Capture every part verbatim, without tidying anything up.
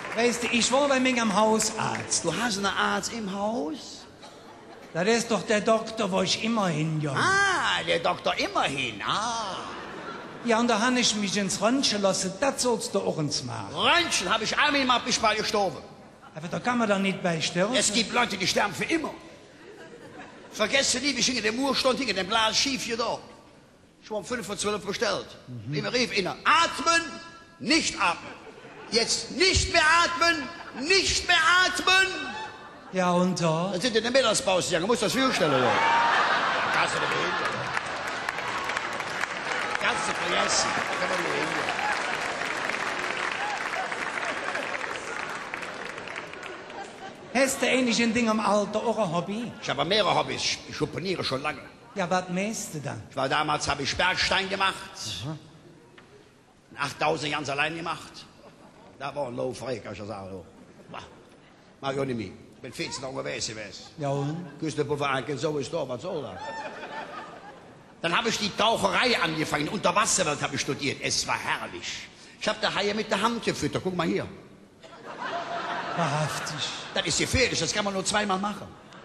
Weißt du, ich war bei mir am Hausarzt. Du hast einen Arzt im Haus? Das ist doch der Doktor, wo ich immer hingehe. Ah, der Doktor immerhin. Ah. Ja, und da habe ich mich ins Röntgen lassen. Das sollst du auch uns machen. Röntgen habe ich einmal gemacht, bin ich mal gestorben. Aber da kann man doch nicht bei sterben. Es gibt Leute, die sterben für immer. Vergessen nie, wie ich in der Mur stand, in dem Blas schief hier da. Ich war um fünf vor zwölf gestellt. Mhm. Immer rief einer, atmen, nicht atmen. Jetzt nicht mehr atmen, nicht mehr atmen. Ja, und da? Dann sind in der Mittagspause gegangen, muss das vorstellen. Ja. Kannst du nicht behindern. Kannst du vergessen. Kann man nicht behindern. Hast du ähnlich ein Ding am Alter auch ein Hobby? Ich habe mehrere Hobbys. Ich schuppeniere schon lange. Ja, was mähst du dann? Ich war damals, habe ich Bergstein gemacht. Aha. achttausend ganz allein gemacht. Da war ein Low frei, kann ich ja sagen. Mach ich auch nicht mehr. Ich bin vierzehn Jahre gewesen. Ja, und? Küstenpuffer, so ist da, was soll das? Dann habe ich die Taucherei angefangen. Unterwasserwelt habe ich studiert. Es war herrlich. Ich habe die Haie mit der Hand gefüttert. Guck mal hier. Wahrhaftig. Das ist gefährlich. Das kann man nur zweimal machen.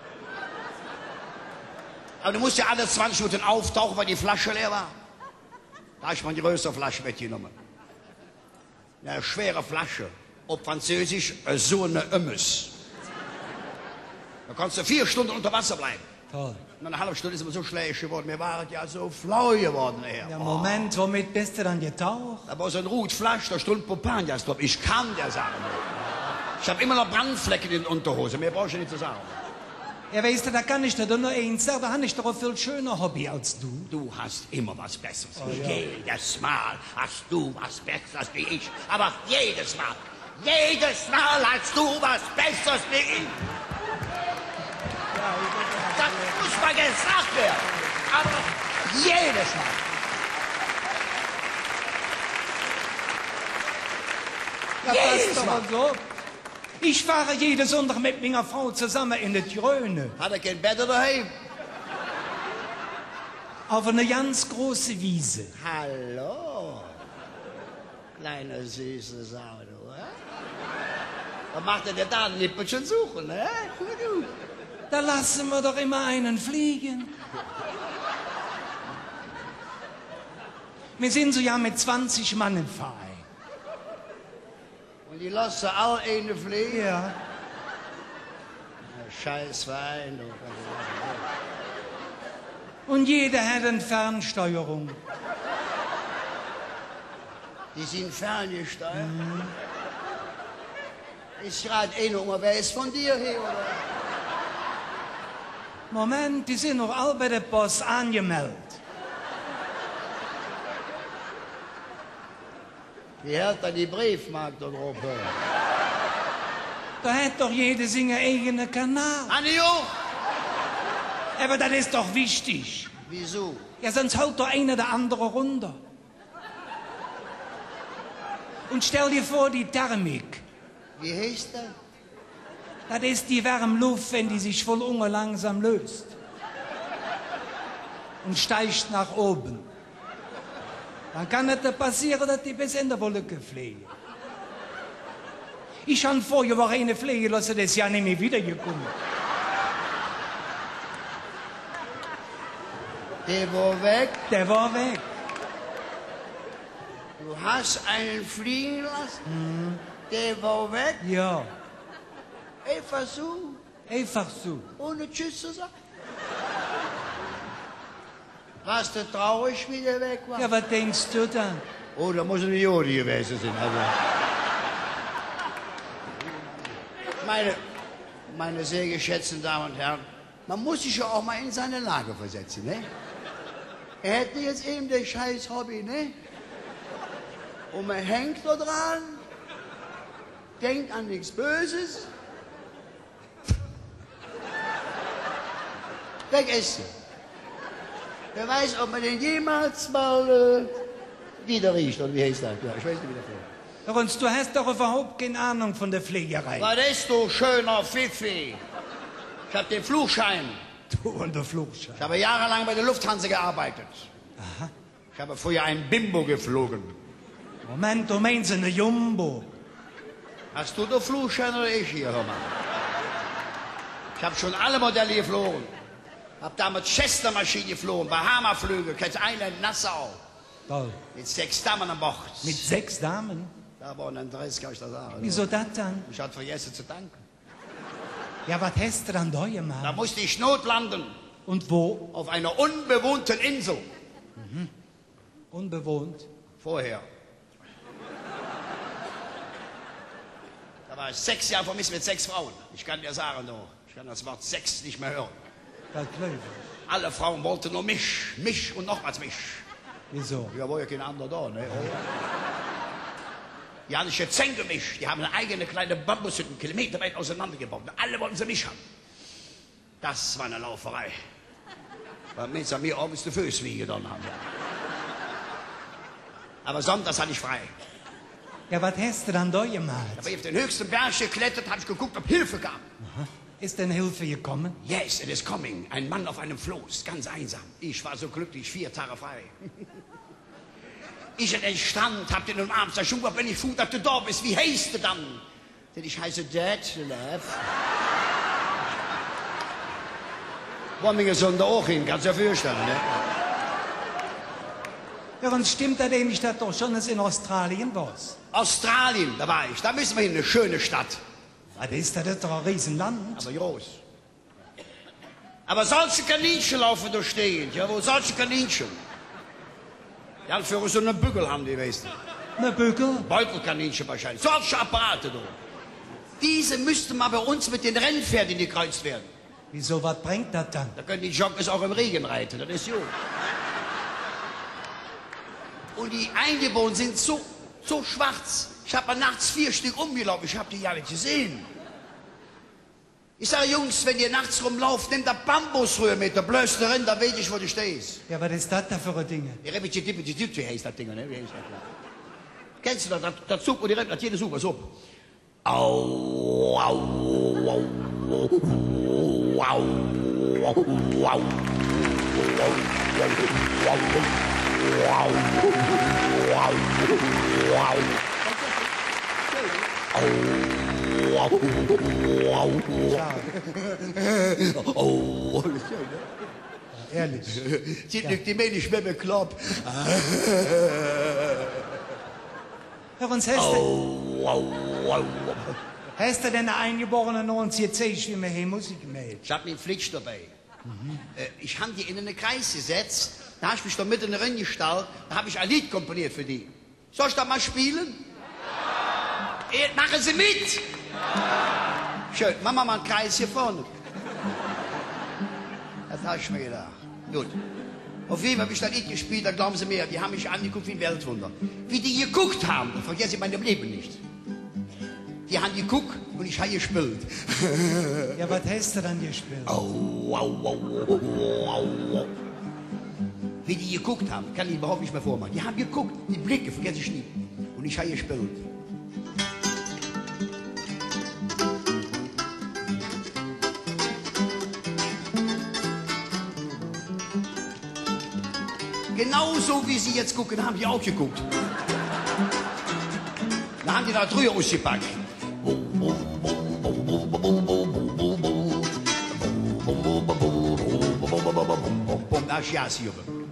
Aber du musst ja alle zwanzig Minuten auftauchen, weil die Flasche leer war. Da habe ich mal eine größere Flasche mitgenommen. Eine schwere Flasche. Auf Französisch, so eine Ömmes. Da kannst du vier Stunden unter Wasser bleiben. Toll. Nach einer halben Stunde ist es so schlecht geworden. Wir waren ja so flau geworden. Her. Ja, Moment, oh. Womit bist du dann getaucht? Da war so ein Rutflasch, da stund Pompagnas drauf. Ich kann der sagen. Ich habe immer noch Brandflecken in den Unterhosen. Mehr brauchst du nicht zu sagen. Ja, weißt du, da kann ich dir doch nur eins sagen. Da habe ich doch ein viel schöner Hobby als du. Du hast immer was Besseres. Oh, ja. Jedes Mal hast du was Besseres wie ich. Aber jedes Mal. Jedes Mal hast du was Besseres wie ich. Das muss mal gesagt werden. Aber jedes Mal. Ja, jedes das Mal. doch so. Ich fahre jeden Sonntag mit meiner Frau zusammen in die Tröne. Hat er kein Bett daheim? Auf eine ganz große Wiese. Hallo. Kleine süße Sau, du, hä? Was macht er denn da? Ein Nippelchen suchen, ne? Da lassen wir doch immer einen fliegen. Wir sind so ja mit zwanzig Mann im Verein. Und die lassen alle eine fliegen? Ja. Scheiß Wein, du. Und jeder hat eine Fernsteuerung. Die sind ferngesteuert? Mhm. Ist gerade einer unterwegs von dir hier, oder? Moment, die sind noch alle bei der Post angemeldet. Wie hält er die Briefmarke da drauf? Da hat doch jeder seinen eigenen Kanal. Anjo! Aber das ist doch wichtig. Wieso? Ja, sonst haut doch einer der andere runter. Und stell dir vor, die Thermik. Wie heißt das? Das ist die warme Luft, wenn die sich voll Hunger langsam löst. Und steigt nach oben. Dann kann es passieren, dass die bis in der Wolke fliegen. Ich habe vorher Woche eine fliegen lassen, das ist ja nicht mehr wiedergekommen. Der war weg? Der war weg. Du hast einen fliegen lassen? Mhm. Der war weg? Ja. Einfach so? Einfach so. Ohne Tschüss zu sagen? Warst du traurig, wie der weg war? Ja, was denkst du dann? Oh, da muss eine Jodi gewesen sein. Also. Meine, meine sehr geschätzten Damen und Herren, man muss sich ja auch mal in seine Lage versetzen, ne? Er hätte jetzt eben das scheiß Hobby, ne? Und man hängt da dran, denkt an nichts Böses. Weg ist er. Wer weiß, ob man den jemals mal äh, wieder riecht, oder wie heißt das? Ja, ich weiß nicht, wie das heißt. Lorenz, du hast doch überhaupt keine Ahnung von der Pflegerei. Was ist du, schöner Fifi? Ich hab den Flugschein. Du und der Flugschein. Ich habe jahrelang bei der Lufthansa gearbeitet. Aha. Ich habe früher ein Bimbo geflogen. Moment, du meinst eine Jumbo. Hast du den Flugschein oder ich hier, hör mal? Ich habe schon alle Modelle geflogen. Hab damals Chester-Maschine geflogen, Bahama-Flüge, Cat Island, Nassau. Toll. Mit sechs Damen an Bord. Mit sechs Damen? Da war ein Dress, kann ich das sagen. Wieso das dann? Ich hatte vergessen zu danken. Ja, was hast du dann da Da gemacht? musste ich notlanden. Und wo? Auf einer unbewohnten Insel. Mhm. Unbewohnt. Vorher. Da war ich sechs Jahre vermisst mit sechs Frauen. Ich kann dir sagen, du, ich kann das Wort Sex nicht mehr hören. Das glaube ich. Alle Frauen wollten nur mich, mich und nochmals mich. Wieso? Ja, war ja kein anderer da, ne? Oh. Die haben sich jetzt zehn gemischt. Die haben eine eigene kleine Bambushütte, kilometerweit auseinandergebaut. Und alle wollten sie mich haben. Das war eine Lauferei. Weil Menschen mir abends die Füße wiegen dann haben. Aber sonntags hatte ich frei. Ja, was hast du dann da Da gemacht? bin ich auf den höchsten Berg geklettert, habe ich geguckt, ob Hilfe kam. Aha. Ist denn Hilfe gekommen? Yes, it is coming. Ein Mann auf einem Floß, ganz einsam. Ich war so glücklich, vier Tage frei. Ich an den Strand, hab den umarmt, sag, Schuber, wenn ich gut, dass du da bist, wie heißt du dann? Denn ich heiße Dad, Love. War mir gesund auch hin, kannst du dir vorstellen, ne? Ja, und stimmt das nämlich das doch schon, dass in Australien war's? Australien, da war ich. Da müssen wir hin, eine schöne Stadt. Was ist das? Das ist doch ein Riesenland. Aber groß. Aber solche Kaninchen laufen da stehen, ja, wo solche Kaninchen? Ja, für so einen Bügel haben die, weißt du. Ne Bügel? Beutelkaninchen wahrscheinlich. Solche Apparate, du. Diese müssten mal bei uns mit den Rennpferden gekreuzt werden. Wieso, was bringt das dann? Da können die Jockeys auch im Regen reiten, das ist gut. Und die Eingeborenen sind so, so schwarz. Ich habe mal nachts vier Stück umgelaufen, ich habe die ja nicht gesehen. Ich sage, Jungs, wenn ihr nachts rumlauft, nehmt da Bambusröhre mit, da blößt du rein, da weiß ich, wo du stehst. Ja, was ist das da für ein Ding? Die Repetitiv, wie heißt das Ding, ne? Wie heißt das? Kennst du das? Das, das Zug und die Repetitiv, jede Suche, so. Au, au, au, au, au, au, au, au. Oh, Ja, ehrlich. Zieht nicht die Mädchen mehr mit Klopp. Ja, und hast du, hast du denn einen Eingeborenen und jetzt sehe ich, wie man hier Musik macht? Ich hab mir einen Flitsch dabei. Mhm. Ich habe die in einen Kreis gesetzt, da habe ich mich da mitten reingestellt, da habe ich ein Lied komponiert für die. Soll ich das mal spielen? Ja. Machen Sie mit! Ja. Schön, machen wir mal einen Kreis hier vorne. Das habe ich mir gedacht. Gut. Auf jeden Fall habe ich das Lied gespielt, da glauben Sie mir, die haben mich angeguckt wie ein Weltwunder. Wie die geguckt haben, das vergesse ich in meinem Leben nicht. Die haben geguckt und ich habe gespielt. Ja, was hast du dann gespielt? Au, au, au, au, au. Wie die geguckt haben, kann ich überhaupt nicht mehr vormachen. Die haben geguckt, die Blicke vergesse ich nie. Und ich habe gespielt. Genauso wie sie jetzt gucken, haben die auch geguckt. Da haben die da drüber ausgepackt. Da ist Jas hier.